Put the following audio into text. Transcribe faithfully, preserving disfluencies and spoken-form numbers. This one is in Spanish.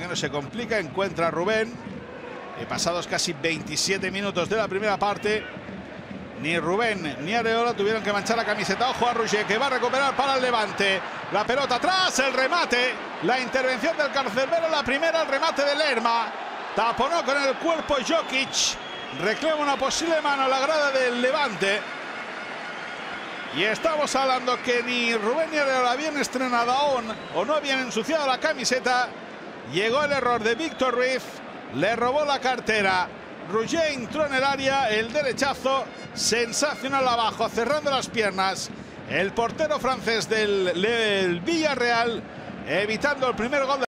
primero se complica, encuentra a Rubén. Y pasados casi veintisiete minutos de la primera parte, ni Rubén ni Areola tuvieron que manchar la camiseta. Ojo a Rouget, que va a recuperar para el Levante. La pelota atrás, el remate. La intervención del Cancerbero, la primera, el remate de Lerma. Taponó con el cuerpo Jokic. Reclama una posible mano a la grada del Levante. Y estamos hablando que ni Rubén ni Areola habían estrenado aún o no habían ensuciado la camiseta. Llegó el error de Víctor Ruiz. Le robó la cartera. Rouget entró en el área, el derechazo sensacional abajo, cerrando las piernas. El portero francés del, del Villarreal, evitando el primer gol.